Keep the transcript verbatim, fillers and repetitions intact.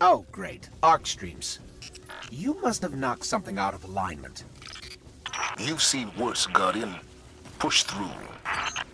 Oh, great. Arc streams. You must have knocked something out of alignment. You've seen worse, Guardian. Push through.